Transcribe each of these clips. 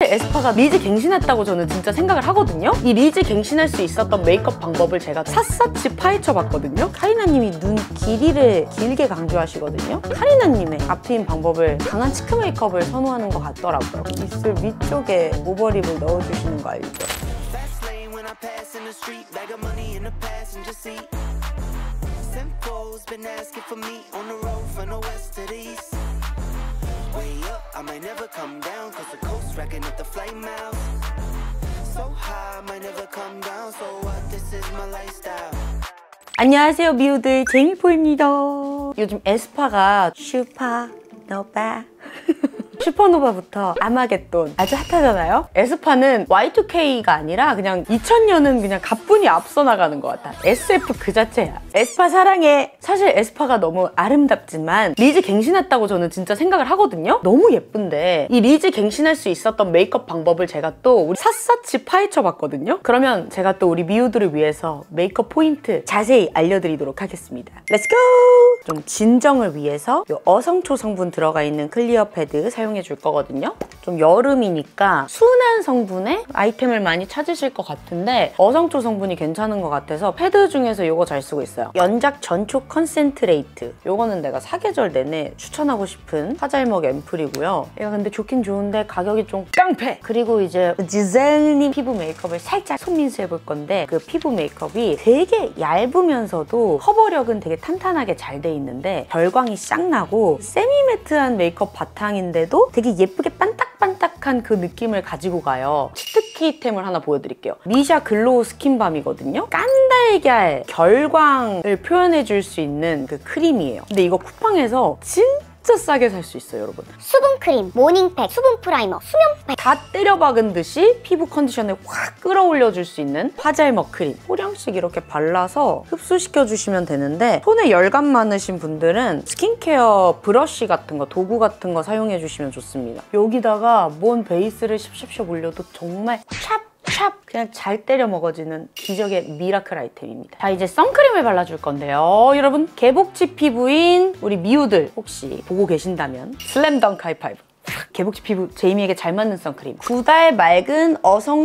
사실 에스파가 리즈 갱신했다고 저는 진짜 생각을 하거든요. 이 리즈 갱신할 수 있었던 메이크업 방법을 제가 샅샅이 파헤쳐봤거든요. 카리나님이 눈 길이를 길게 강조하시거든요. 카리나님의 앞트임 방법을 강한 치크 메이크업을 선호하는 것 같더라고요. 입술 위쪽에 오버립을 넣어주시는 거 알죠? 안녕하세요 미우들, 제이미포입니다. 요즘 에스파가 슈퍼노바 슈퍼노바부터 아마겟돈 아주 핫하잖아요. 에스파는 Y2K가 아니라 그냥 2000년은 그냥 가뿐히 앞서 나가는 것 같아. SF 그 자체야. 에스파 사랑해. 사실 에스파가 너무 아름답지만 리즈 갱신했다고 저는 진짜 생각을 하거든요. 너무 예쁜데 이 리즈 갱신할 수 있었던 메이크업 방법을 제가 또 우리 샅샅이 파헤쳐봤거든요. 그러면 제가 또 우리 미우들을 위해서 메이크업 포인트 자세히 알려드리도록 하겠습니다. 렛츠고! 좀 진정을 위해서 이 어성초 성분 들어가 있는 클리어 패드 사용해 줄 거거든요. 좀 여름이니까 순한 성분의 아이템을 많이 찾으실 것 같은데 어성초 성분이 괜찮은 것 같아서 패드 중에서 이거 잘 쓰고 있어요. 연작 전초 컨센트레이트. 이거는 내가 사계절 내내 추천하고 싶은 화잘먹 앰플이고요. 얘가 근데 좋긴 좋은데 가격이 좀 깡패! 그리고 이제 지젤님 피부 메이크업을 살짝 손민수해 볼 건데 그 피부 메이크업이 되게 얇으면서도 커버력은 되게 탄탄하게 잘 돼 있는데 결광이 싹 나고 세미매트한 메이크업 바탕인데도 되게 예쁘게 반딱반딱한 그 느낌을 가지고 가요. 치트키템을 하나 보여드릴게요. 미샤 글로우 스킨밤이거든요. 깐달걀 결광을 표현해줄 수 있는 그 크림이에요. 근데 이거 쿠팡에서 진짜 싸게 살 수 있어요, 여러분. 수분크림, 모닝팩, 수분 프라이머, 수면팩 다 때려박은 듯이 피부 컨디션을 확 끌어올려줄 수 있는 화잘먹 크림. 소량씩 이렇게 발라서 흡수시켜주시면 되는데 손에 열감 많으신 분들은 스킨케어 브러쉬 같은 거, 도구 같은 거 사용해주시면 좋습니다. 여기다가 뭔 베이스를 샵샵샵 올려도 정말 샵! 그냥 잘 때려 먹어지는 기적의 미라클 아이템입니다. 자, 이제 선크림을 발라줄 건데요. 여러분, 개복치 피부인 우리 미우들 혹시 보고 계신다면 슬램덩크 하이파이브. 개복치 피부 제이미에게 잘 맞는 선크림. 9달 맑은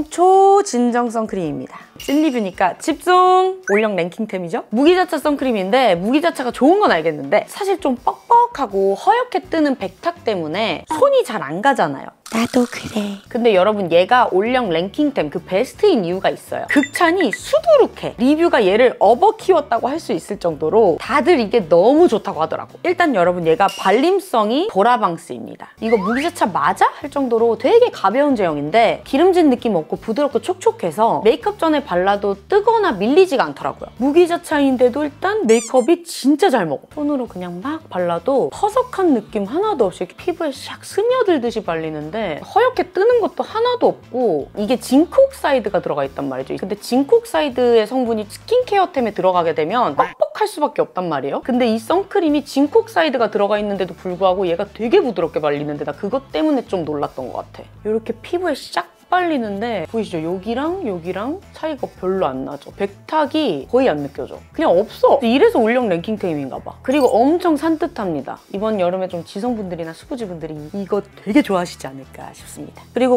어성초 진정 선크림입니다. 찐리뷰니까 집중! 올영 랭킹템이죠? 무기자차 선크림인데 무기자차가 좋은 건 알겠는데 사실 좀 뻑뻑하고 허옇게 뜨는 백탁 때문에 손이 잘 안 가잖아요. 나도 그래. 근데 여러분 얘가 올영 랭킹템 그 베스트인 이유가 있어요. 극찬이 수두룩해. 리뷰가 얘를 업어 키웠다고 할 수 있을 정도로 다들 이게 너무 좋다고 하더라고. 일단 여러분 얘가 발림성이 보라방스입니다. 이거 무기자차 맞아? 할 정도로 되게 가벼운 제형인데 기름진 느낌 없고 부드럽고 촉촉해서 메이크업 전에 발라도 뜨거나 밀리지가 않더라고요. 무기자차인데도 일단 메이크업이 진짜 잘 먹어. 손으로 그냥 막 발라도 퍼석한 느낌 하나도 없이 피부에 샥 스며들듯이 발리는데 허옇게 뜨는 것도 하나도 없고 이게 징크옥사이드가 들어가 있단 말이죠. 근데 징크옥사이드의 성분이 스킨케어템에 들어가게 되면 뻑뻑할 수밖에 없단 말이에요. 근데 이 선크림이 징크옥사이드가 들어가 있는데도 불구하고 얘가 되게 부드럽게 발리는데 나 그것 때문에 좀 놀랐던 것 같아. 이렇게 피부에 싹 발리는데 보이시죠? 여기랑 차이가 별로 안 나죠? 백탁이 거의 안 느껴져. 그냥 없어. 이래서 올영 랭킹템인가 봐. 그리고 엄청 산뜻합니다. 이번 여름에 좀 지성분들이나 수부지분들이 이거 되게 좋아하시지 않을까 싶습니다. 그리고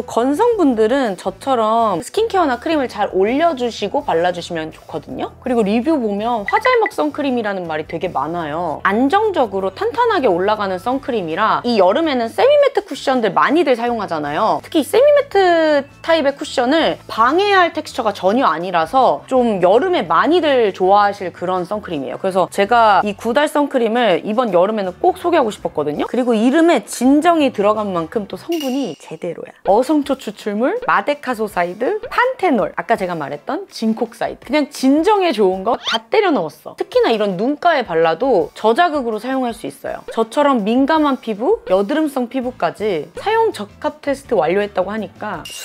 건성분들은 저처럼 스킨케어나 크림을 잘 올려주시고 발라주시면 좋거든요. 그리고 리뷰 보면 화잘먹 선크림이라는 말이 되게 많아요. 안정적으로 탄탄하게 올라가는 선크림이라 이 여름에는 세미매트 쿠션들 많이들 사용하잖아요. 특히 세미매트 타입의 쿠션을 방해할 텍스처가 전혀 아니라서 좀 여름에 많이들 좋아하실 그런 선크림이에요. 그래서 제가 이 9달 선크림을 이번 여름에는 꼭 소개하고 싶었거든요. 그리고 이름에 진정이 들어간 만큼 또 성분이 제대로야. 어성초 추출물, 마데카소사이드, 판테놀, 아까 제가 말했던 징콕사이드. 그냥 진정에 좋은 거 다 때려 넣었어. 특히나 이런 눈가에 발라도 저자극으로 사용할 수 있어요. 저처럼 민감한 피부, 여드름성 피부까지 사용 적합 테스트 완료했다고 하니까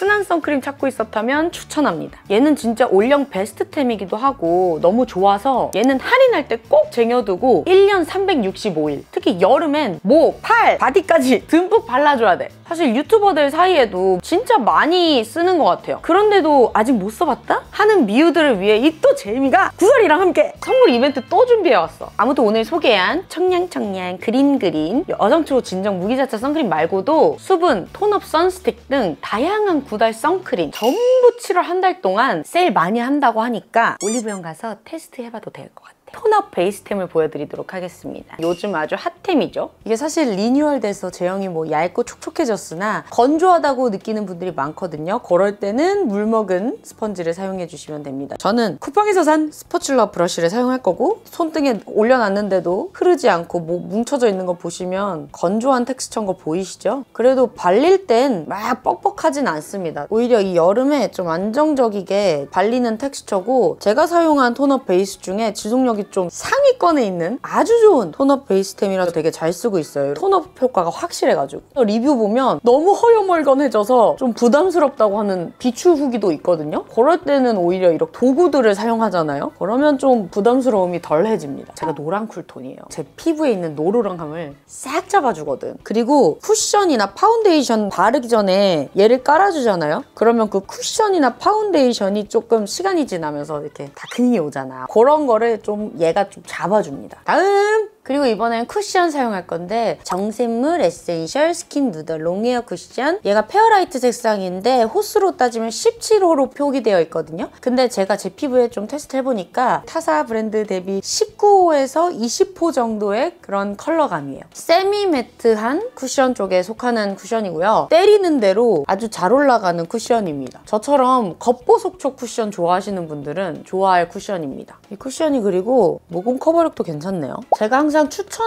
흔한 선크림 찾고 있었다면 추천합니다. 얘는 진짜 올영 베스트템이기도 하고 너무 좋아서 얘는 할인할 때 꼭 쟁여두고 1년 365일 특히 여름엔 목, 팔, 바디까지 듬뿍 발라줘야 돼. 사실 유튜버들 사이에도 진짜 많이 쓰는 것 같아요. 그런데도 아직 못 써봤다? 하는 미우들을 위해 이 또 재미가 구설이랑 함께 선물 이벤트 또 준비해왔어. 아무튼 오늘 소개한 청량청량 그린그린 어정초 진정 무기자차 선크림 말고도 수분, 톤업 선스틱 등 다양한 구달 선크림 전부 7월 한 달 동안 세일 많이 한다고 하니까 올리브영 가서 테스트 해봐도 될 것 같아. 톤업 베이스템을 보여드리도록 하겠습니다. 요즘 아주 핫템이죠. 이게 사실 리뉴얼돼서 제형이 뭐 얇고 촉촉해졌으나 건조하다고 느끼는 분들이 많거든요. 그럴 때는 물 먹은 스펀지를 사용해 주시면 됩니다. 저는 쿠팡에서 산 스퍼츌러 브러쉬를 사용할 거고 손등에 올려놨는데도 흐르지 않고 뭐 뭉쳐져 있는 거 보시면 건조한 텍스처인 거 보이시죠? 그래도 발릴 땐 막 뻑뻑하진 않습니다. 오히려 이 여름에 좀 안정적이게 발리는 텍스처고 제가 사용한 톤업 베이스 중에 지속력이 좀 상위권에 있는 아주 좋은 톤업 베이스템이라서 되게 잘 쓰고 있어요. 톤업 효과가 확실해가지고 리뷰 보면 너무 허여멀건해져서 좀 부담스럽다고 하는 비추 후기도 있거든요. 그럴 때는 오히려 이렇게 도구들을 사용하잖아요. 그러면 좀 부담스러움이 덜해집니다. 제가 노란 쿨톤이에요. 제 피부에 있는 노루랑함을 싹 잡아주거든. 그리고 쿠션이나 파운데이션 바르기 전에 얘를 깔아주잖아요. 그러면 그 쿠션이나 파운데이션이 조금 시간이 지나면서 이렇게 다크닝이 오잖아. 그런 거를 좀 얘가 좀 잡아줍니다. 다음! 그리고 이번엔 쿠션 사용할 건데 정샘물 에센셜 스킨 누더 롱웨어 쿠션. 얘가 페어라이트 색상인데 호수로 따지면 17호로 표기되어 있거든요. 근데 제가 제 피부에 좀 테스트 해보니까 타사 브랜드 대비 19호에서 20호 정도의 그런 컬러감이에요. 세미 매트한 쿠션 쪽에 속하는 쿠션이고요. 때리는 대로 아주 잘 올라가는 쿠션입니다. 저처럼 겉보속촉 쿠션 좋아하시는 분들은 좋아할 쿠션입니다. 이 쿠션이 그리고 모공 커버력도 괜찮네요. 제가 항상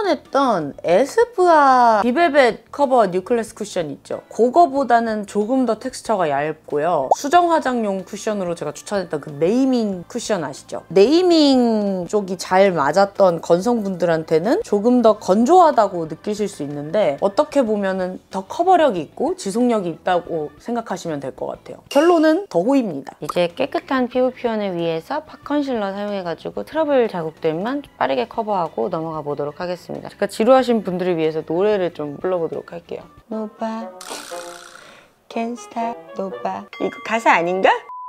추천했던 에스쁘아 비벨벳 커버 뉴클래스 쿠션 있죠? 그거보다는 조금 더 텍스처가 얇고요. 수정 화장용 쿠션으로 제가 추천했던 그 네이밍 쿠션 아시죠? 네이밍 쪽이 잘 맞았던 건성분들한테는 조금 더 건조하다고 느끼실 수 있는데 어떻게 보면은 더 커버력이 있고 지속력이 있다고 생각하시면 될 것 같아요. 결론은 더 호입니다. 이제 깨끗한 피부 표현을 위해서 팟 컨실러 사용해가지고 트러블 자국들만 빠르게 커버하고 넘어가 보도록 하겠습니다. 제가 지루하신 분들을 위해서 노래를 좀 불러보도록 할게요. 노바 Can't stop 노바. 이거 가사 아닌가?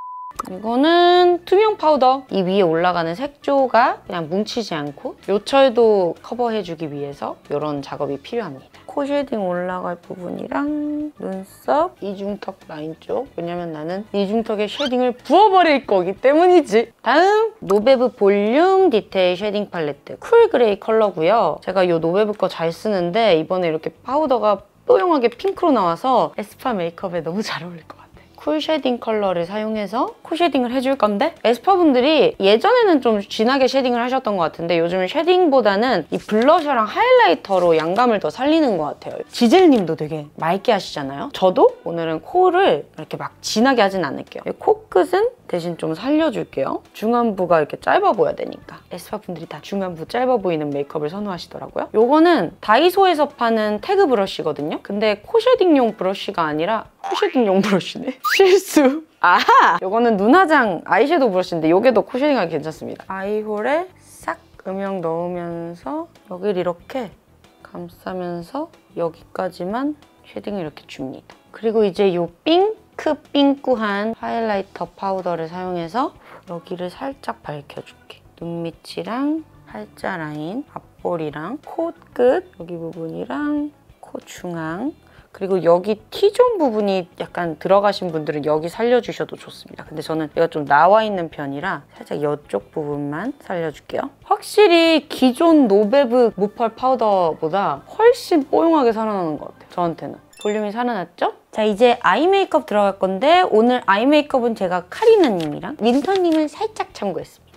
이거는 투명 파우더. 이 위에 올라가는 색조가 그냥 뭉치지 않고 요철도 커버해주기 위해서 이런 작업이 필요합니다. 코 쉐딩 올라갈 부분이랑 눈썹, 이중턱 라인 쪽. 왜냐면 나는 이중턱에 쉐딩을 부어버릴 거기 때문이지. 다음 노베브 볼륨 디테일 쉐딩 팔레트 쿨 그레이 컬러고요. 제가 이 노베브 거 잘 쓰는데 이번에 이렇게 파우더가 뽀용하게 핑크로 나와서 에스쁘아 메이크업에 너무 잘 어울릴 것 같아요. 쿨 쉐딩 컬러를 사용해서 코 쉐딩을 해줄 건데 에스쁘아 분들이 예전에는 좀 진하게 쉐딩을 하셨던 것 같은데 요즘은 쉐딩보다는 이 블러셔랑 하이라이터로 양감을 더 살리는 것 같아요. 지젤님도 되게 맑게 하시잖아요. 저도 오늘은 코를 이렇게 막 진하게 하진 않을게요. 코끝은 대신 좀 살려줄게요. 중안부가 이렇게 짧아 보여야 되니까. 에스쁘아 분들이 다 중안부 짧아 보이는 메이크업을 선호하시더라고요. 요거는 다이소에서 파는 태그 브러쉬거든요. 근데 코 쉐딩용 브러쉬가 아니라 코 쉐딩용 브러쉬네. 실수. 아하! 요거는 눈화장 아이섀도우 브러쉬인데 요게 더 코 쉐딩하기 괜찮습니다. 아이홀에 싹 음영 넣으면서 여기를 이렇게 감싸면서 여기까지만 쉐딩을 이렇게 줍니다. 그리고 이제 요 핑크한 하이라이터 파우더를 사용해서 여기를 살짝 밝혀줄게. 눈밑이랑 팔자 라인, 앞볼이랑 코끝 여기 부분이랑 코 중앙 그리고 여기 T존 부분이 약간 들어가신 분들은 여기 살려주셔도 좋습니다. 근데 저는 얘가 좀 나와 있는 편이라 살짝 이쪽 부분만 살려줄게요. 확실히 기존 노베브 무펄 파우더보다 훨씬 뽀용하게 살아나는 것 같아요. 저한테는. 볼륨이 살아났죠? 자, 이제 아이 메이크업 들어갈 건데 오늘 아이 메이크업은 제가 카리나님이랑 윈터님을 살짝 참고했습니다.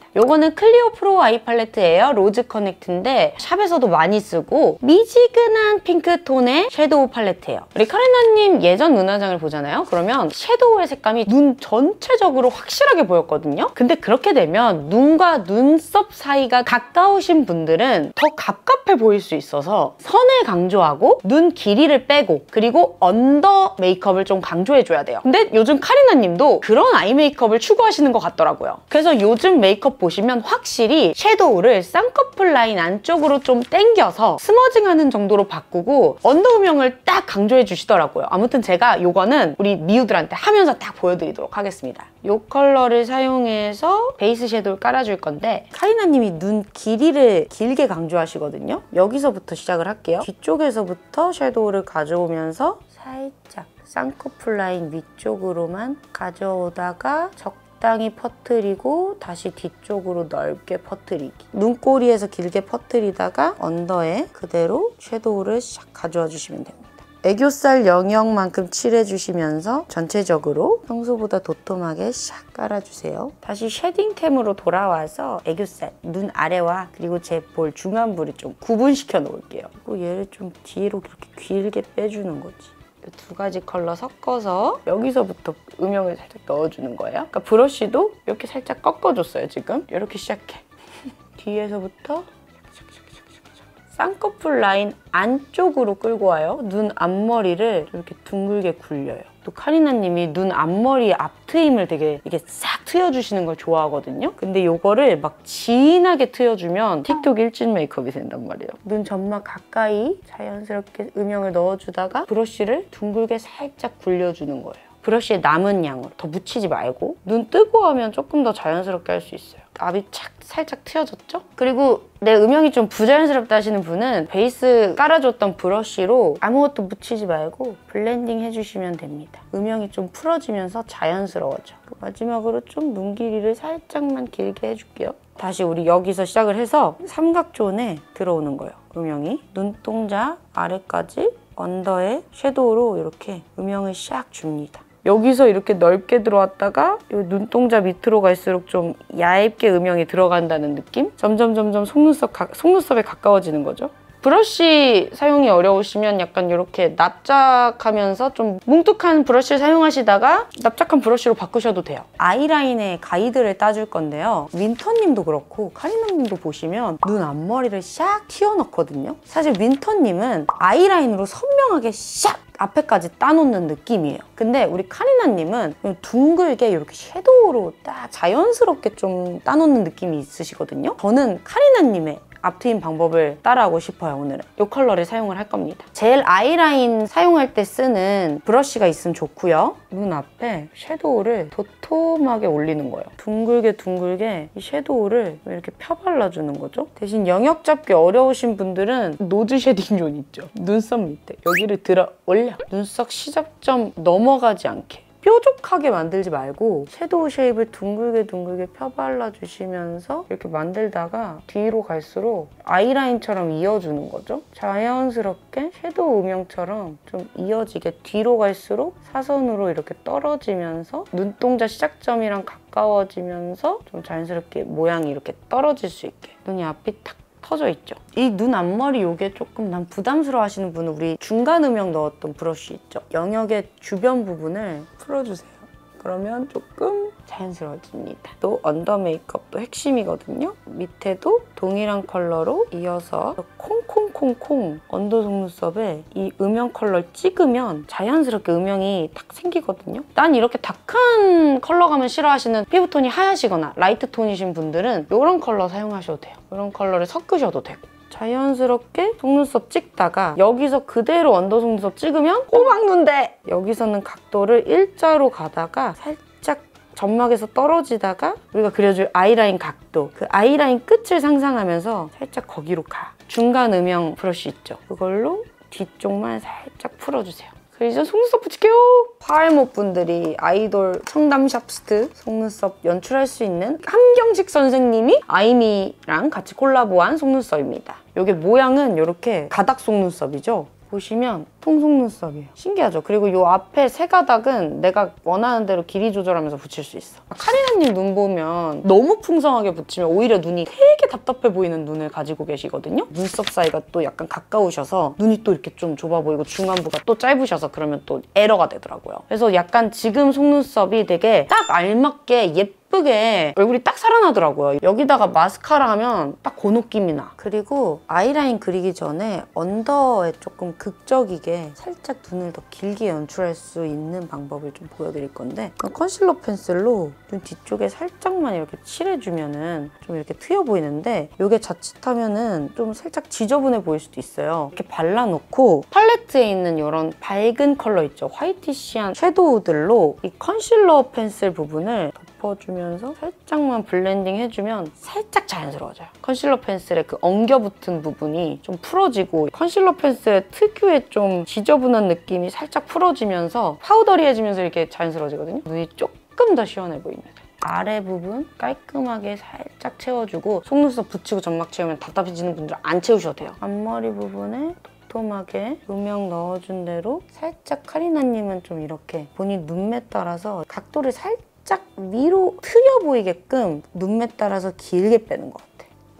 요거는 클리오 프로 아이 팔레트예요. 로즈 커넥트인데 샵에서도 많이 쓰고 미지근한 핑크톤의 섀도우 팔레트예요. 우리 카리나님 예전 눈화장을 보잖아요. 그러면 섀도우의 색감이 눈 전체적으로 확실하게 보였거든요. 근데 그렇게 되면 눈과 눈썹 사이가 가까우신 분들은 더 갑갑해 보일 수 있어서 선을 강조하고 눈 길이를 빼고 그리고 언더 메이크업을 좀 강조해줘야 돼요. 근데 요즘 카리나님도 그런 아이 메이크업을 추구하시는 것 같더라고요. 그래서 요즘 메이크업 보시면 확실히 섀도우를 쌍꺼풀 라인 안쪽으로 좀 당겨서 스머징하는 정도로 바꾸고 언더 음영을 딱 강조해 주시더라고요. 아무튼 제가 요거는 우리 미우들한테 하면서 딱 보여드리도록 하겠습니다. 이 컬러를 사용해서 베이스 섀도우를 깔아줄 건데 카리나님이 눈 길이를 길게 강조하시거든요. 여기서부터 시작을 할게요. 뒤쪽에서부터 섀도우를 가져오면서 살짝 쌍꺼풀 라인 위쪽으로만 가져오다가 적당히 퍼뜨리고 다시 뒤쪽으로 넓게 퍼뜨리기. 눈꼬리에서 길게 퍼뜨리다가 언더에 그대로 섀도우를 샥 가져와 주시면 됩니다. 애교살 영역만큼 칠해주시면서 전체적으로 평소보다 도톰하게 샥 깔아주세요. 다시 쉐딩템으로 돌아와서 애교살, 눈 아래와 그리고 제 볼 중안부를 좀 구분시켜 놓을게요. 그리고 얘를 좀 뒤로 이렇게 길게 빼주는 거지. 이 두 가지 컬러 섞어서 여기서부터 음영을 살짝 넣어주는 거예요. 그러니까 브러쉬도 이렇게 살짝 꺾어줬어요, 지금. 이렇게 시작해. 뒤에서부터 쌍꺼풀 라인 안쪽으로 끌고 와요. 눈 앞머리를 이렇게 둥글게 굴려요. 또 카리나님이 눈 앞머리 앞 트임을 되게 이렇게 싹 트여주시는 걸 좋아하거든요. 근데 이거를 막 진하게 트여주면 틱톡 일진 메이크업이 된단 말이에요. 눈 점막 가까이 자연스럽게 음영을 넣어주다가 브러쉬를 둥글게 살짝 굴려주는 거예요. 브러쉬의 남은 양으로 더 묻히지 말고 눈 뜨고 하면 조금 더 자연스럽게 할 수 있어요. 앞이 착 살짝 트여졌죠? 그리고 내 음영이 좀 부자연스럽다 하시는 분은 베이스 깔아줬던 브러쉬로 아무것도 묻히지 말고 블렌딩 해주시면 됩니다. 음영이 좀 풀어지면서 자연스러워져. 마지막으로 좀 눈 길이를 살짝만 길게 해줄게요. 다시 우리 여기서 시작을 해서 삼각존에 들어오는 거예요. 음영이 눈동자 아래까지 언더에 섀도우로 이렇게 음영을 샥 줍니다. 여기서 이렇게 넓게 들어왔다가 이 눈동자 밑으로 갈수록 좀 얇게 음영이 들어간다는 느낌? 점점 속눈썹에 가까워지는 거죠. 브러쉬 사용이 어려우시면 약간 이렇게 납작하면서 좀 뭉툭한 브러쉬를 사용하시다가 납작한 브러쉬로 바꾸셔도 돼요. 아이라인의 가이드를 따줄 건데요. 윈터님도 그렇고 카리나님도 보시면 눈 앞머리를 샥 튀어넣거든요. 사실 윈터님은 아이라인으로 선명하게 샥 앞에까지 따놓는 느낌이에요. 근데 우리 카리나님은 둥글게 이렇게 섀도우로 딱 자연스럽게 좀 따놓는 느낌이 있으시거든요. 저는 카리나님의 앞트임 방법을 따라하고 싶어요. 오늘은 이 컬러를 사용을 할 겁니다. 젤 아이라인 사용할 때 쓰는 브러쉬가 있으면 좋고요. 눈 앞에 섀도우를 도톰하게 올리는 거예요. 둥글게 이 섀도우를 이렇게 펴발라주는 거죠. 대신 영역 잡기 어려우신 분들은 노즈 쉐딩 존 있죠. 눈썹 밑에 여기를 들어 올려. 눈썹 시작점 넘어가지 않게. 뾰족하게 만들지 말고 섀도우 쉐입을 둥글게 펴발라주시면서 이렇게 만들다가 뒤로 갈수록 아이라인처럼 이어주는 거죠. 자연스럽게 섀도우 음영처럼 좀 이어지게 뒤로 갈수록 사선으로 이렇게 떨어지면서 눈동자 시작점이랑 가까워지면서 좀 자연스럽게 모양이 이렇게 떨어질 수 있게 눈이 앞이 탁 터져 있죠. 이 눈 앞머리 요게 조금 난 부담스러워 하시는 분은 우리 중간 음영 넣었던 브러쉬 있죠. 영역의 주변 부분을 풀어주세요. 그러면 조금 자연스러워집니다. 또 언더 메이크업도 핵심이거든요. 밑에도 동일한 컬러로 이어서 콩콩콩콩 언더 속눈썹에 이 음영 컬러를 찍으면 자연스럽게 음영이 딱 생기거든요. 난 이렇게 다크한 컬러감을 싫어하시는 피부톤이 하얗시거나 라이트 톤이신 분들은 이런 컬러 사용하셔도 돼요. 이런 컬러를 섞으셔도 되고. 자연스럽게 속눈썹 찍다가 여기서 그대로 언더 속눈썹 찍으면 꼬막눈데 여기서는 각도를 일자로 가다가 살짝 점막에서 떨어지다가 우리가 그려줄 아이라인 각도 그 아이라인 끝을 상상하면서 살짝 거기로 가. 중간 음영 브러쉬 있죠? 그걸로 뒤쪽만 살짝 풀어주세요. 그리고 이제 속눈썹 붙일게요. 파알못 분들이 아이돌 청담 샵스트 속눈썹 연출할 수 있는 함경식 선생님이 아이미랑 같이 콜라보한 속눈썹입니다. 이게 모양은 이렇게 가닥 속눈썹이죠. 보시면 통속눈썹이에요. 신기하죠? 그리고 이 앞에 세 가닥은 내가 원하는 대로 길이 조절하면서 붙일 수 있어. 카리나님 눈 보면 너무 풍성하게 붙이면 오히려 눈이 되게 답답해 보이는 눈을 가지고 계시거든요. 눈썹 사이가 또 약간 가까우셔서 눈이 또 이렇게 좀 좁아 보이고 중안부가 또 짧으셔서 그러면 또 에러가 되더라고요. 그래서 약간 지금 속눈썹이 되게 딱 알맞게 예쁘게 얼굴이 딱 살아나더라고요. 여기다가 마스카라 하면 딱 그 느낌이 나. 그리고 아이라인 그리기 전에 언더에 조금 극적이게 살짝 눈을 더 길게 연출할 수 있는 방법을 좀 보여드릴 건데 컨실러 펜슬로 눈 뒤쪽에 살짝만 이렇게 칠해주면은 좀 이렇게 트여 보이는데 이게 자칫하면은 좀 살짝 지저분해 보일 수도 있어요. 이렇게 발라놓고 팔레트에 있는 이런 밝은 컬러 있죠? 화이티시한 섀도우들로 이 컨실러 펜슬 부분을 덮어주면서 살짝만 블렌딩 해주면 살짝 자연스러워져요. 컨실러 펜슬의 그 엉겨붙은 부분이 좀 풀어지고 컨실러 펜슬의 특유의 좀 지저분한 느낌이 살짝 풀어지면서 파우더리해지면서 이렇게 자연스러워지거든요. 눈이 조금 더 시원해 보입니다. 아래 부분 깔끔하게 살짝 채워주고 속눈썹 붙이고 점막 채우면 답답해지는 분들은 안 채우셔도 돼요. 앞머리 부분에 도톰하게 음영 넣어준 대로 살짝 카리나님은 좀 이렇게 본인 눈매 따라서 각도를 살짝 위로 트여 보이게끔 눈매 따라서 길게 빼는 것 같아.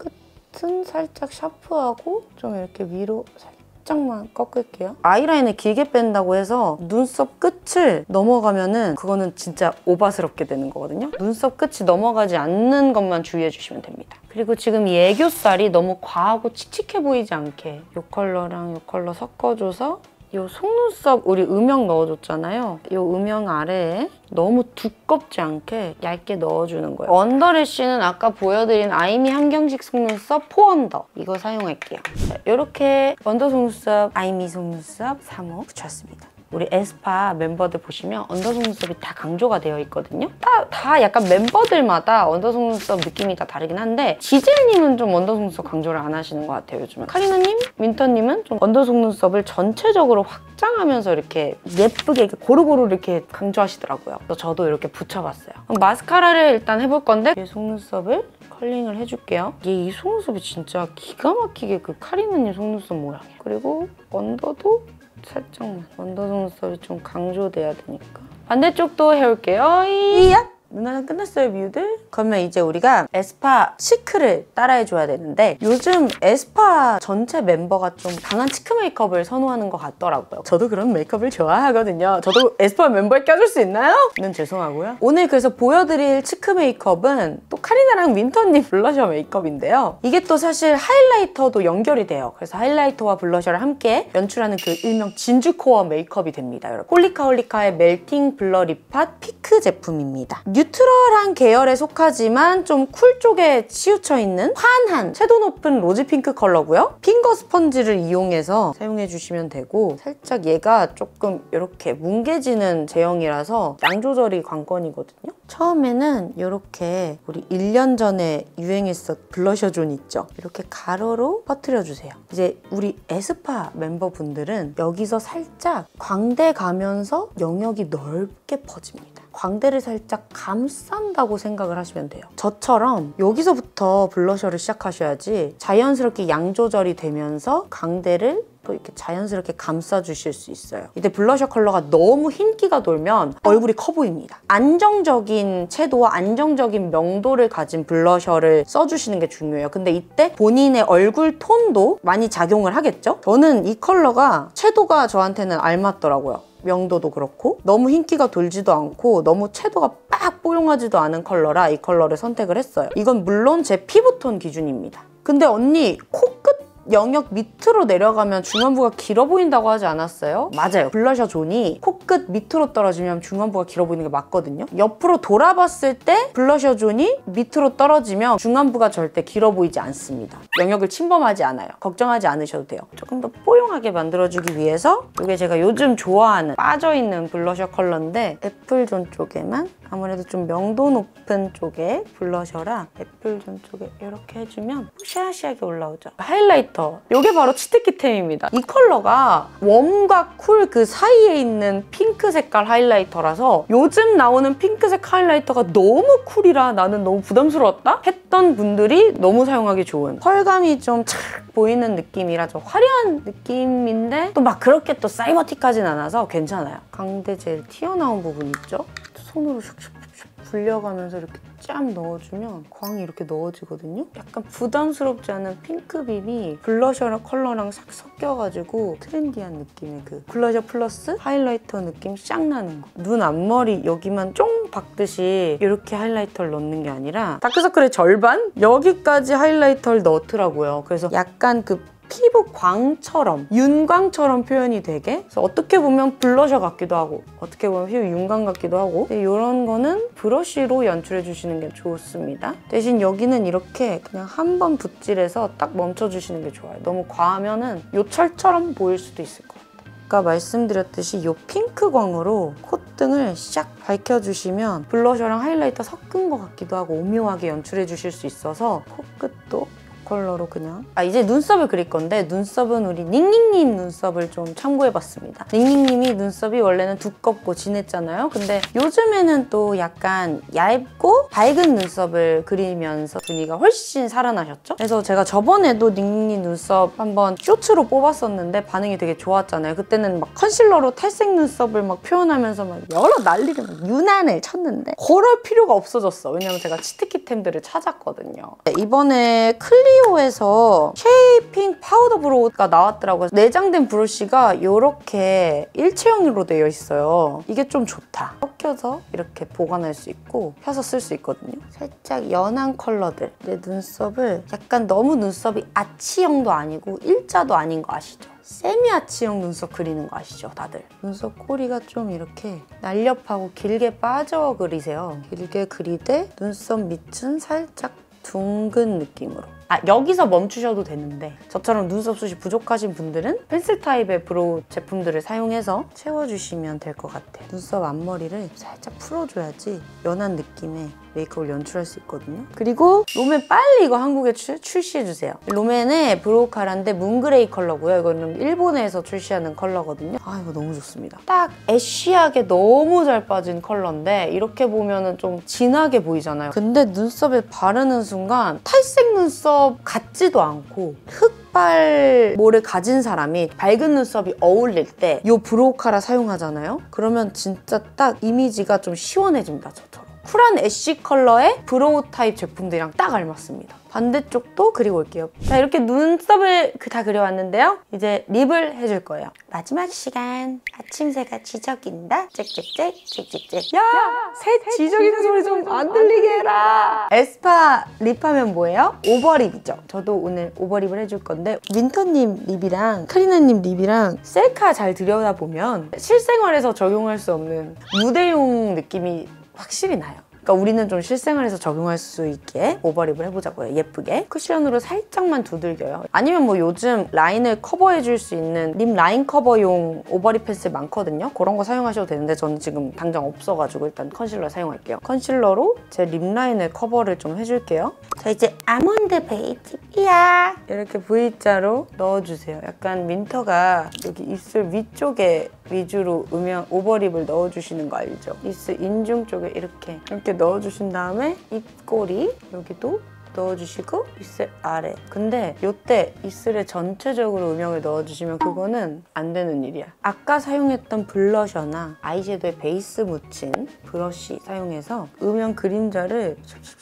끝은 살짝 샤프하고 좀 이렇게 위로 살짝만 꺾을게요. 아이라인을 길게 뺀다고 해서 눈썹 끝을 넘어가면은 그거는 진짜 오바스럽게 되는 거거든요. 눈썹 끝이 넘어가지 않는 것만 주의해 주시면 됩니다. 그리고 지금 이 애교살이 너무 과하고 칙칙해 보이지 않게 이 컬러랑 이 컬러 섞어줘서 이 속눈썹 우리 음영 넣어줬잖아요. 이 음영 아래에 너무 두껍지 않게 얇게 넣어주는 거예요. 언더래쉬는 아까 보여드린 아이미 한경식 속눈썹 포언더 이거 사용할게요. 자, 이렇게 언더 속눈썹, 아이미 속눈썹 3호 붙였습니다. 우리 에스파 멤버들 보시면 언더 속눈썹이 다 강조가 되어 있거든요. 다 약간 멤버들마다 언더 속눈썹 느낌이 다 다르긴 한데 지젤님은 좀 언더 속눈썹 강조를 안 하시는 것 같아요, 요즘은. 카리나님, 윈터님은 좀 언더 속눈썹을 전체적으로 확장하면서 이렇게 예쁘게 이렇게 고루고루 이렇게 강조하시더라고요. 그래서 저도 이렇게 붙여봤어요. 그럼 마스카라를 일단 해볼 건데 이 속눈썹을 컬링을 해줄게요. 이 속눈썹이 진짜 기가 막히게 그 카리나님 속눈썹 모양이에요. 그리고 언더도 살짝만 언더 속눈썹이 좀 강조돼야 되니까 반대쪽도 해올게요. 이야! 누나는 끝났어요, 뮤들? 그러면 이제 우리가 에스파 치크를 따라해줘야 되는데 요즘 에스파 전체 멤버가 좀 강한 치크 메이크업을 선호하는 것 같더라고요. 저도 그런 메이크업을 좋아하거든요. 저도 에스파 멤버에 껴줄 수 있나요? 는 죄송하고요. 오늘 그래서 보여드릴 치크 메이크업은 또 카리나랑 윈터님 블러셔 메이크업인데요. 이게 또 사실 하이라이터도 연결이 돼요. 그래서 하이라이터와 블러셔를 함께 연출하는 그 일명 진주 코어 메이크업이 됩니다. 여러분. 홀리카홀리카의 멜팅 블러 립팟 피크 제품입니다. 뉴트럴한 계열에 속하지만 좀 쿨 쪽에 치우쳐 있는 환한 섀도우 높은 로즈 핑크 컬러고요. 핑거 스펀지를 이용해서 사용해 주시면 되고 살짝 얘가 조금 이렇게 뭉개지는 제형이라서 양 조절이 관건이거든요. 처음에는 이렇게 우리 1년 전에 유행했던 블러셔 존 있죠? 이렇게 가로로 퍼뜨려 주세요. 이제 우리 에스파 멤버분들은 여기서 살짝 광대 가면서 영역이 넓게 퍼집니다. 광대를 살짝 감싼다고 생각을 하시면 돼요. 저처럼 여기서부터 블러셔를 시작하셔야지 자연스럽게 양 조절이 되면서 광대를 또 이렇게 자연스럽게 감싸주실 수 있어요. 이때 블러셔 컬러가 너무 흰기가 돌면 얼굴이 커 보입니다. 안정적인 채도와 안정적인 명도를 가진 블러셔를 써주시는 게 중요해요. 근데 이때 본인의 얼굴 톤도 많이 작용을 하겠죠? 저는 이 컬러가 채도가 저한테는 알맞더라고요. 명도도 그렇고 너무 흰기가 돌지도 않고 너무 채도가 빡 뽀용하지도 않은 컬러라 이 컬러를 선택을 했어요. 이건 물론 제 피부톤 기준입니다. 근데 언니 코끝 영역 밑으로 내려가면 중안부가 길어 보인다고 하지 않았어요? 맞아요. 블러셔 존이 코끝 밑으로 떨어지면 중안부가 길어 보이는 게 맞거든요. 옆으로 돌아봤을 때 블러셔 존이 밑으로 떨어지면 중안부가 절대 길어 보이지 않습니다. 영역을 침범하지 않아요. 걱정하지 않으셔도 돼요. 조금 더 뽀용하게 만들어주기 위해서 이게 제가 요즘 좋아하는 빠져있는 블러셔 컬러인데 애플존 쪽에만 아무래도 좀 명도 높은 쪽의 블러셔라 애플존 쪽에 이렇게 해주면 샤시하게 올라오죠. 하이라이터 하이라이터. 이게 바로 치트키템입니다. 이 컬러가 웜과 쿨 그 사이에 있는 핑크 색깔 하이라이터라서 요즘 나오는 핑크색 하이라이터가 너무 쿨이라 나는 너무 부담스러웠다 했던 분들이 너무 사용하기 좋은, 펄감이 좀 착 보이는 느낌이라 좀 화려한 느낌인데 또 막 그렇게 또 사이버틱하진 않아서 괜찮아요. 광대 제일 튀어나온 부분 있죠? 손으로 슉슉슉슉 굴려가면서 이렇게 짬 넣어주면 광이 이렇게 넣어지거든요? 약간 부담스럽지 않은 핑크빔이 블러셔 컬러랑 싹 섞여가지고 트렌디한 느낌의 그 블러셔 플러스 하이라이터 느낌 싹 나는 거. 눈 앞머리 여기만 쫑 박듯이 이렇게 하이라이터를 넣는 게 아니라 다크서클의 절반? 여기까지 하이라이터를 넣더라고요. 그래서 약간 그 피부 광처럼, 윤광처럼 표현이 되게, 그래서 어떻게 보면 블러셔 같기도 하고 어떻게 보면 피부 윤광 같기도 하고, 이런 거는 브러쉬로 연출해 주시는 게 좋습니다. 대신 여기는 이렇게 그냥 한 번 붓질해서 딱 멈춰주시는 게 좋아요. 너무 과하면은 요철처럼 보일 수도 있을 것 같아요. 아까 말씀드렸듯이 이 핑크광으로 콧등을 샥 밝혀주시면 블러셔랑 하이라이터 섞은 것 같기도 하고 오묘하게 연출해 주실 수 있어서 코끝도 컬러로 그냥. 이제 눈썹을 그릴 건데 눈썹은 우리 닝닝님 눈썹을 좀 참고해봤습니다. 닝닝님이 눈썹이 원래는 두껍고 진했잖아요. 근데 요즘에는 또 약간 얇고 밝은 눈썹을 그리면서 분위기가 훨씬 살아나셨죠? 그래서 제가 저번에도 닝닝님 눈썹 한번 쇼츠로 뽑았었는데 반응이 되게 좋았잖아요. 그때는 막 컨실러로 탈색 눈썹을 막 표현하면서 막 여러 난리를 막 유난을 쳤는데 그럴 필요가 없어졌어. 왜냐면 제가 치트키템들을 찾았거든요. 이번에 클리오에서 쉐이핑 파우더 브로우가 나왔더라고요. 내장된 브러쉬가 이렇게 일체형으로 되어 있어요. 이게 좀 좋다. 섞여서 이렇게 보관할 수 있고 펴서 쓸 수 있거든요. 살짝 연한 컬러들. 내 눈썹을 약간 너무 눈썹이 아치형도 아니고 일자도 아닌 거 아시죠? 세미 아치형 눈썹 그리는 거 아시죠, 다들? 눈썹 꼬리가 좀 이렇게 날렵하고 길게 빠져 그리세요. 길게 그리되 눈썹 밑은 살짝 둥근 느낌으로. 여기서 멈추셔도 되는데 저처럼 눈썹 숱이 부족하신 분들은 펜슬 타입의 브로우 제품들을 사용해서 채워주시면 될 것 같아요. 눈썹 앞머리를 살짝 풀어줘야지 연한 느낌의 메이크업을 연출할 수 있거든요. 그리고 롬앤 빨리 이거 한국에 출시해주세요. 롬앤의 브로우 카라인데 문그레이 컬러고요. 이거는 일본에서 출시하는 컬러거든요. 이거 너무 좋습니다. 딱 애쉬하게 너무 잘 빠진 컬러인데 이렇게 보면은 좀 진하게 보이잖아요. 근데 눈썹에 바르는 순간 탈색 눈썹 같지도 않고 흑발모를 가진 사람이 밝은 눈썹이 어울릴 때 이 브로우 카라 사용하잖아요? 그러면 진짜 딱 이미지가 좀 시원해집니다, 저처럼. 쿨한 애쉬 컬러의 브로우 타입 제품들이랑 딱 알맞습니다. 반대쪽도 그리고 올게요. 자, 이렇게 눈썹을 다 그려왔는데요. 이제 립을 해줄 거예요. 마지막 시간. 아침새가 지저귀인다. 짹짹짹 짹짹짹. 야! 새 지저귀는 소리 좀 안 들리게 해라. 에스파 립하면 뭐예요? 오버립이죠. 저도 오늘 오버립을 해줄 건데 윈터님 립이랑 크리나님 립이랑 셀카 잘 들여다보면 실생활에서 적용할 수 없는 무대용 느낌이 확실히 나요. 그러니까 우리는 좀 실생활에서 적용할 수 있게 오버립을 해보자고요. 예쁘게. 쿠션으로 살짝만 두들겨요. 아니면 뭐 요즘 라인을 커버해줄 수 있는 립 라인 커버용 오버립 펜슬 많거든요. 그런 거 사용하셔도 되는데 저는 지금 당장 없어가지고 일단 컨실러 사용할게요. 컨실러로 제 립 라인을 커버를 좀 해줄게요. 자, 이제 아몬드 베이직이야. 이렇게 V자로 넣어주세요. 약간 민터가 여기 입술 위쪽에 위주로 오버립을 넣어주시는 거 알죠? 입술 인중 쪽에 이렇게 넣어주신 다음에 입꼬리 여기도 넣어주시고 입술 아래. 근데 이때 입술에 전체적으로 음영을 넣어주시면 그거는 안 되는 일이야. 아까 사용했던 블러셔나 아이섀도에 베이스 묻힌 브러쉬 사용해서 음영 그림자를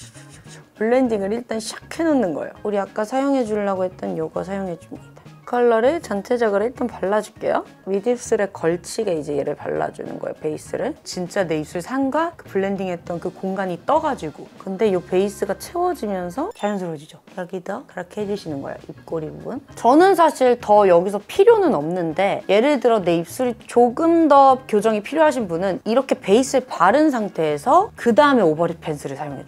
블렌딩을 일단 샥 해놓는 거예요. 우리 아까 사용해주려고 했던 이거 사용해줍니다. 컬러를 전체적으로 일단 발라줄게요. 윗입술에 걸치게 이제 얘를 발라주는 거예요, 베이스를. 진짜 내 입술 상과 그 블렌딩했던 그 공간이 떠가지고. 근데 이 베이스가 채워지면서 자연스러워지죠. 여기도 그렇게 해주시는 거예요, 입꼬리 부분. 저는 사실 더 여기서 필요는 없는데 예를 들어 내 입술이 조금 더 교정이 필요하신 분은 이렇게 베이스를 바른 상태에서 그 다음에 오버립 펜슬을 사용해주는 거예요.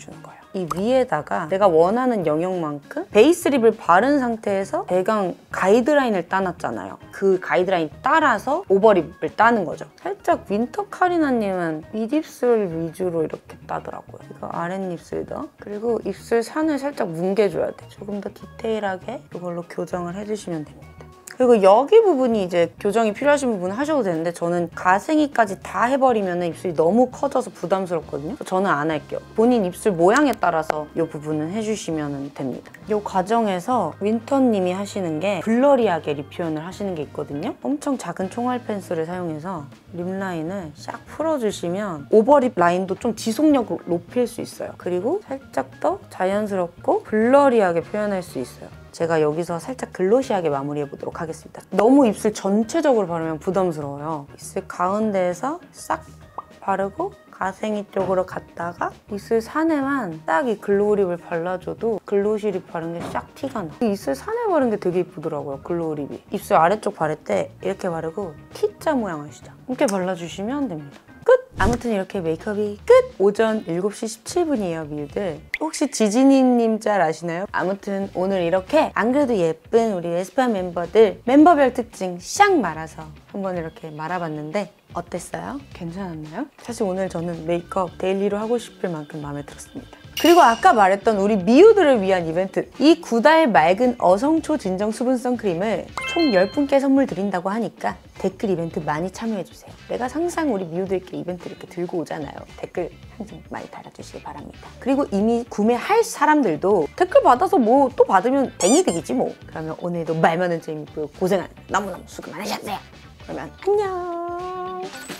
이 위에다가 내가 원하는 영역만큼 베이스 립을 바른 상태에서 대강 가이드라인을 따놨잖아요. 그 가이드라인 따라서 오버립을 따는 거죠. 살짝 윈터 카리나님은 윗입술 위주로 이렇게 따더라고요. 이거 아랫입술도. 그리고 입술 산을 살짝 뭉개줘야 돼. 조금 더 디테일하게 이걸로 교정을 해주시면 됩니다. 그리고 여기 부분이 이제 교정이 필요하신 부분은 하셔도 되는데 저는 가생이까지 다 해버리면 입술이 너무 커져서 부담스럽거든요. 저는 안 할게요. 본인 입술 모양에 따라서 이 부분은 해주시면 됩니다. 이 과정에서 윈터님이 하시는 게 블러리하게 립 표현을 하시는 게 있거든요. 엄청 작은 총알 펜슬을 사용해서 립 라인을 싹 풀어주시면 오버립 라인도 좀 지속력을 높일 수 있어요. 그리고 살짝 더 자연스럽고 블러리하게 표현할 수 있어요. 제가 여기서 살짝 글로시하게 마무리해보도록 하겠습니다. 너무 입술 전체적으로 바르면 부담스러워요. 입술 가운데에서 싹 바르고 가생이 쪽으로 갔다가 입술 산에만 딱 이 글로우립을 발라줘도 글로시 립 바른 게 싹 티가 나. 입술 산에 바른 게 되게 이쁘더라고요, 글로우 립이. 입술 아래쪽 바를 때 이렇게 바르고 T자 모양 아시죠? 이렇게 발라주시면 됩니다. 끝! 아무튼 이렇게 메이크업이 끝! 오전 7시 17분이에요, 미우들. 혹시 지지니님 잘 아시나요? 아무튼 오늘 이렇게 안 그래도 예쁜 우리 에스쁘아 멤버들 멤버별 특징 샥 말아서 한번 이렇게 말아봤는데 어땠어요? 괜찮았나요? 사실 오늘 저는 메이크업 데일리로 하고 싶을 만큼 마음에 들었습니다. 그리고 아까 말했던 우리 미우들을 위한 이벤트, 이 9달 맑은 어성초 진정 수분 선크림을 총 10분께 선물 드린다고 하니까 댓글 이벤트 많이 참여해주세요. 내가 항상 우리 미우들께 이벤트 이렇게 들고 오잖아요. 댓글 항상 많이 달아주시기 바랍니다. 그리고 이미 구매할 사람들도 댓글 받아서 뭐 또 받으면 땡이득이지 뭐. 그러면 오늘도 말 많은 재미있고 고생한 너무너무 수고 많으셨네요. 그러면 안녕.